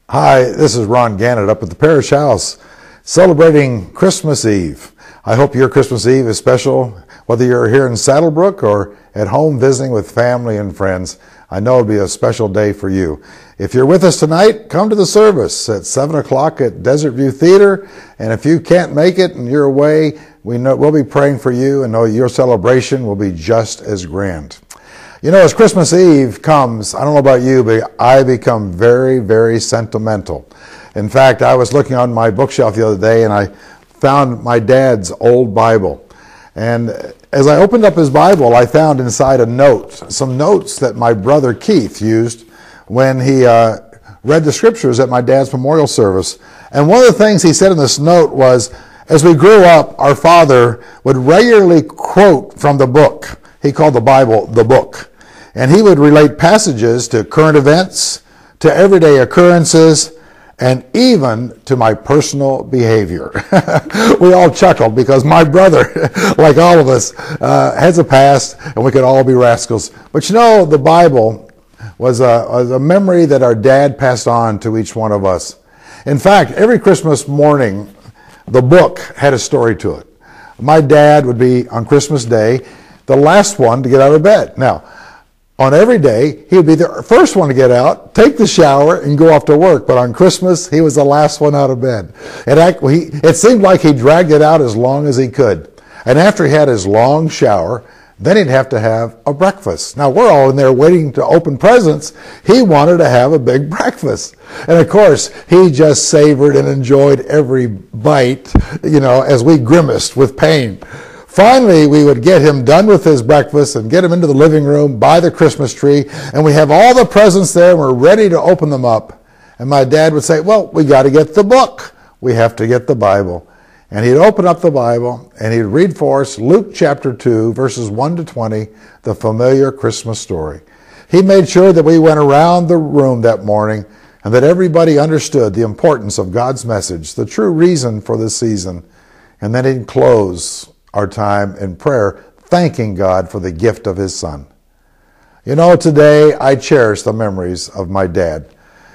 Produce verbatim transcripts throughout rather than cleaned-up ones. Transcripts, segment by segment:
Hi, this is Ron Gannett up at the Parish House celebrating Christmas Eve. I hope your Christmas Eve is special, whether you're here in Saddlebrook or at home visiting with family and friends. I know it'll be a special day for you. If you're with us tonight, come to the service at seven o'clock at Desert View Theater. And if you can't make it and you're away, we know, we'll be praying for you and know your celebration will be just as grand. You know, as Christmas Eve comes, I don't know about you, but I become very, very sentimental. In fact, I was looking on my bookshelf the other day and I found my dad's old Bible. And as I opened up his Bible, I found inside a note, some notes that my brother Keith used when he uh, read the scriptures at my dad's memorial service. And one of the things he said in this note was, as we grew up, our father would regularly quote from the book. He called the Bible the book. And he would relate passages to current events, to everyday occurrences, and even to my personal behavior. We all chuckled because my brother, like all of us, uh, has a past, and we could all be rascals. But you know, the Bible was a, was a memory that our dad passed on to each one of us. In fact, every Christmas morning, the book had a story to it. My dad would be, on Christmas Day, the last one to get out of bed. Now, on every day, he would be the first one to get out, take the shower, and go off to work. But on Christmas, he was the last one out of bed. It, it seemed like he dragged it out as long as he could. And after he had his long shower, then he'd have to have a breakfast. Now, we're all in there waiting to open presents. He wanted to have a big breakfast. And of course, he just savored and enjoyed every bite, you know, as we grimaced with pain. Finally, we would get him done with his breakfast and get him into the living room by the Christmas tree, and we have all the presents there, and we're ready to open them up. And my dad would say, well, we got to get the book. We have to get the Bible. And he'd open up the Bible, and he'd read for us Luke chapter two, verses one to twenty, the familiar Christmas story. He made sure that we went around the room that morning and that everybody understood the importance of God's message, the true reason for this season. And then he'd close our time in prayer, thanking God for the gift of his son. You know, today I cherish the memories of my dad.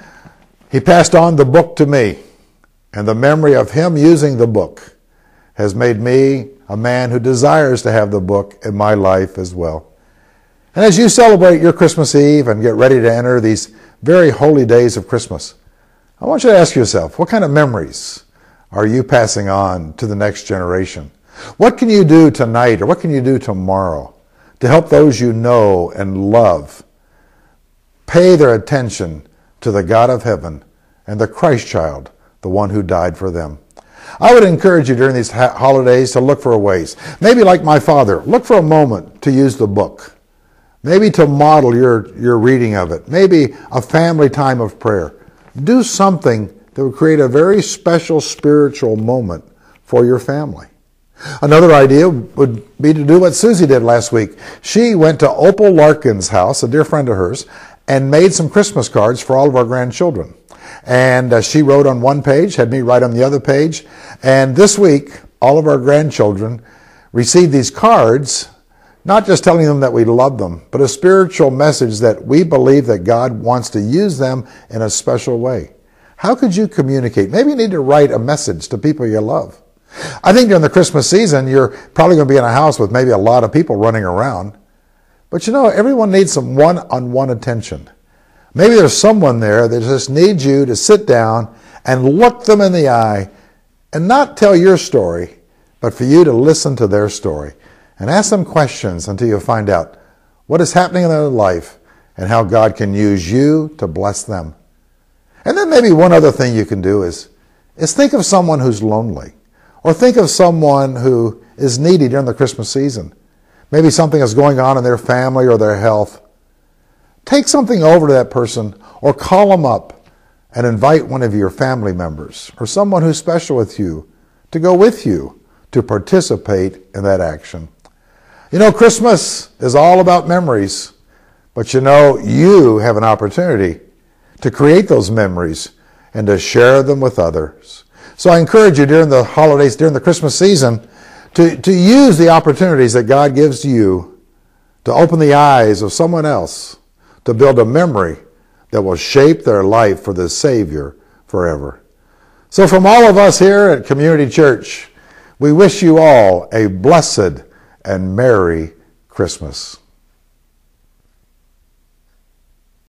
He passed on the book to me, and the memory of him using the book has made me a man who desires to have the book in my life as well. And as you celebrate your Christmas Eve and get ready to enter these very holy days of Christmas, I want you to ask yourself, what kind of memories are you passing on to the next generation? What can you do tonight or what can you do tomorrow to help those you know and love pay their attention to the God of heaven and the Christ child, the one who died for them? I would encourage you during these ha- holidays to look for ways. Maybe like my father, look for a moment to use the book. Maybe to model your, your reading of it. Maybe a family time of prayer. Do something that would create a very special spiritual moment for your family. Another idea would be to do what Susie did last week. She went to Opal Larkin's house, a dear friend of hers, and made some Christmas cards for all of our grandchildren. And uh, she wrote on one page, had me write on the other page. And this week, all of our grandchildren received these cards, not just telling them that we love them, but a spiritual message that we believe that God wants to use them in a special way. How could you communicate? Maybe you need to write a message to people you love. I think during the Christmas season, you're probably going to be in a house with maybe a lot of people running around. But you know, everyone needs some one-on-one attention. Maybe there's someone there that just needs you to sit down and look them in the eye and not tell your story, but for you to listen to their story and ask them questions until you find out what is happening in their life and how God can use you to bless them. And then maybe one other thing you can do is, is think of someone who's lonely. Or think of someone who is needy during the Christmas season. Maybe something is going on in their family or their health. Take something over to that person or call them up and invite one of your family members or someone who's special with you to go with you to participate in that action. You know, Christmas is all about memories, but you know, you have an opportunity to create those memories and to share them with others. So I encourage you during the holidays, during the Christmas season, to, to use the opportunities that God gives to you to open the eyes of someone else, to build a memory that will shape their life for the Savior forever. So from all of us here at Community Church, we wish you all a blessed and Merry Christmas.